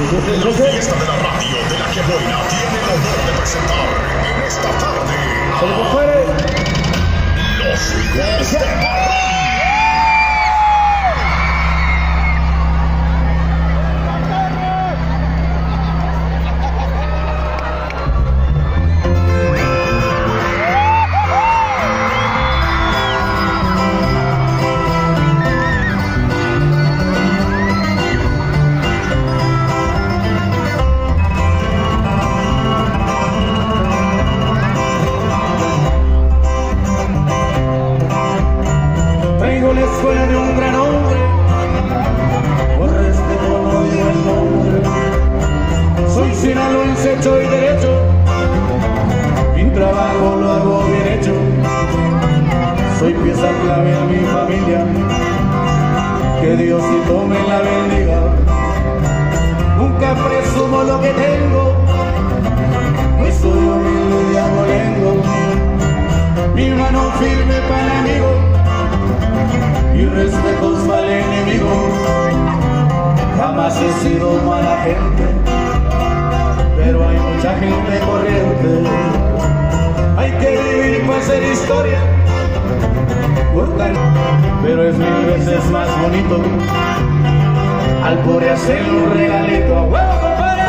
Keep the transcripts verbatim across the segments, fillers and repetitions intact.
La fiesta de la radio de La Que Buena tiene el honor de presentar en esta tarde a los hijos de Marrón. La escuela de un gran hombre, por respeto no digo el nombre. Soy sinaloense hecho y derecho, mi trabajo lo hago bien hecho. Soy pieza clave en mi familia, que Diosito me la bendiga. Nunca presumo lo que tengo, pues soy humilde de abolengo. Mi mano firme para el amigo, y respetos para el enemigo. Jamás he sido mala gente, pero hay mucha gente corriente. Hay que vivir para hacer historia, pero es mil veces más bonito al pobre hacerle un regalito. ¡A huevo, compadre!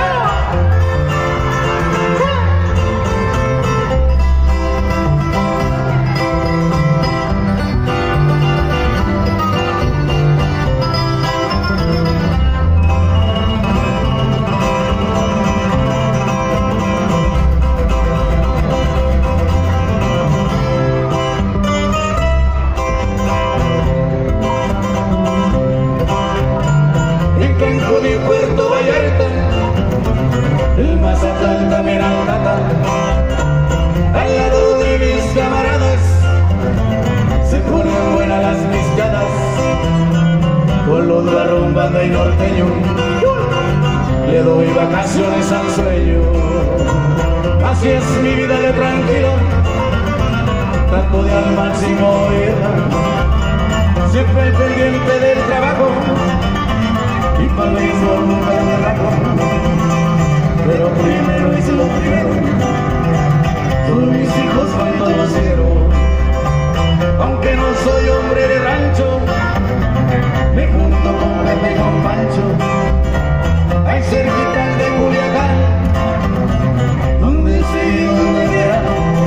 Cancún y Puerto Vallarta, el Mazatlán también Altata, al lado de mis camaradas se ponen buenas las miscadas, con los de rumbanda y norteño le doy vacaciones al sueño. Así es mi vida de tranquilo, trato de al máximo vivirla, siempre el pendiente del trabajo, y para el béisbol nunca me rajo, pero primero es lo primero. Todos mis hijos cuando los quiero, aunque no soy hombre de rancho, me junto con Pepe y con Pancho, ahí cerquita de Culiacán, donde sí, donde viera,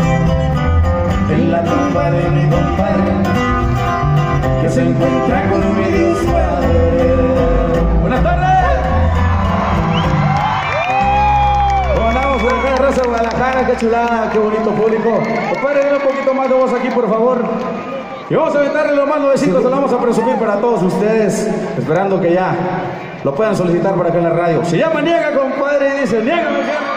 en la tumba de mi compadre, que se encuentra con mi Dios Padre. Buenas tardes. ¿Cómo andamos por acá, raza de Guadalajara? Qué chulada, qué bonito público. Compadre, denle un poquito más de voz aquí, por favor. Y vamos a aventarle los más nuevecitos, se lo vamos a presumir para todos ustedes, esperando que ya lo puedan solicitar por acá en la radio. Se llama Niega, compadre, y dice, niega, me llama.